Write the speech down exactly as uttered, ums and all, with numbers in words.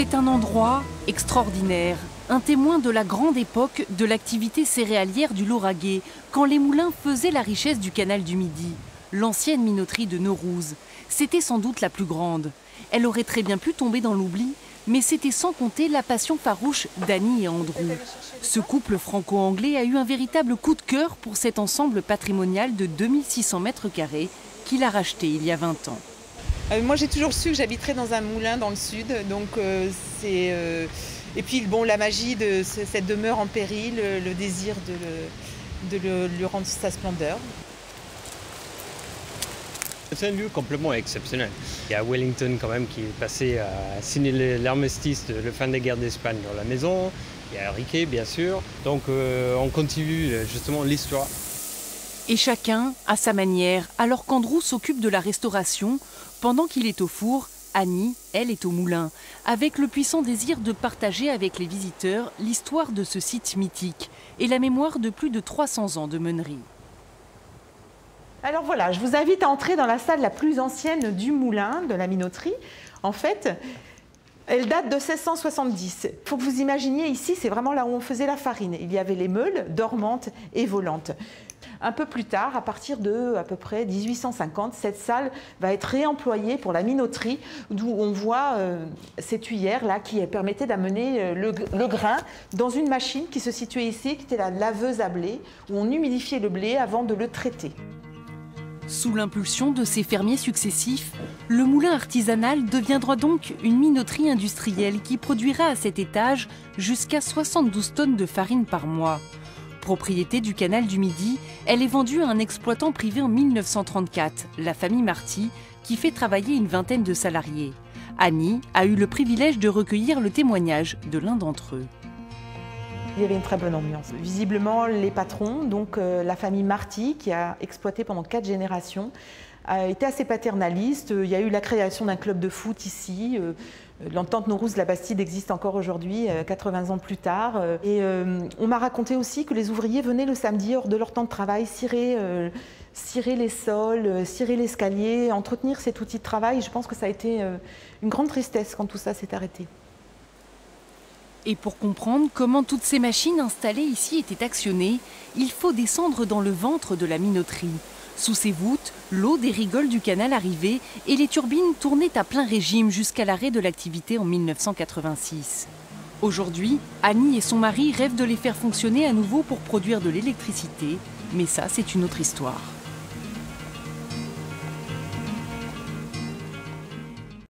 C'est un endroit extraordinaire, un témoin de la grande époque de l'activité céréalière du Lauragais, quand les moulins faisaient la richesse du canal du Midi. L'ancienne minoterie de Neurouze, c'était sans doute la plus grande. Elle aurait très bien pu tomber dans l'oubli, mais c'était sans compter la passion farouche d'Annie et Andrew. Ce couple franco-anglais a eu un véritable coup de cœur pour cet ensemble patrimonial de deux mille six cents mètres carrés qu'il a racheté il y a vingt ans. Euh, moi j'ai toujours su que j'habiterais dans un moulin dans le sud, donc euh, c'est... Euh... Et puis bon, la magie de cette demeure en péril, le, le désir de, le, de le, lui rendre sa splendeur. C'est un lieu complètement exceptionnel. Il y a Wellington quand même qui est passé à signer l'armistice de la fin des guerres d'Espagne dans la maison. Il y a Riquet bien sûr. Donc euh, on continue justement l'histoire. Et chacun à sa manière, alors qu'Andrew s'occupe de la restauration, pendant qu'il est au four, Annie, elle, est au moulin, avec le puissant désir de partager avec les visiteurs l'histoire de ce site mythique et la mémoire de plus de trois cents ans de meunerie. Alors voilà, je vous invite à entrer dans la salle la plus ancienne du moulin, de la minoterie. En fait, elle date de mille six cent soixante-dix. Il faut que vous imaginiez ici, c'est vraiment là où on faisait la farine. Il y avait les meules dormantes et volantes. Un peu plus tard, à partir de à peu près mille huit cent cinquante, cette salle va être réemployée pour la minoterie, d'où on voit euh, cette tuyère-là qui permettait d'amener euh, le, le grain dans une machine qui se situait ici, qui était la laveuse à blé, où on humidifiait le blé avant de le traiter. Sous l'impulsion de ces fermiers successifs, le moulin artisanal deviendra donc une minoterie industrielle qui produira à cet étage jusqu'à soixante-douze tonnes de farine par mois. Propriété du canal du Midi, elle est vendue à un exploitant privé en mille neuf cent trente-quatre, la famille Marty, qui fait travailler une vingtaine de salariés. Annie a eu le privilège de recueillir le témoignage de l'un d'entre eux. Il y avait une très bonne ambiance. Visiblement, les patrons, donc euh, la famille Marty, qui a exploité pendant quatre générations, a été assez paternaliste. Il y a eu la création d'un club de foot ici. Euh, L'entente Neurouze-La Bastide existe encore aujourd'hui, euh, quatre-vingts ans plus tard. Euh, et euh, on m'a raconté aussi que les ouvriers venaient le samedi, hors de leur temps de travail, cirer, euh, cirer les sols, euh, cirer l'escalier, entretenir cet outil de travail. Je pense que ça a été euh, une grande tristesse quand tout ça s'est arrêté. Et pour comprendre comment toutes ces machines installées ici étaient actionnées, il faut descendre dans le ventre de la minoterie. Sous ces voûtes, l'eau des rigoles du canal arrivait et les turbines tournaient à plein régime jusqu'à l'arrêt de l'activité en mille neuf cent quatre-vingt-six. Aujourd'hui, Annie et son mari rêvent de les faire fonctionner à nouveau pour produire de l'électricité, mais ça, c'est une autre histoire.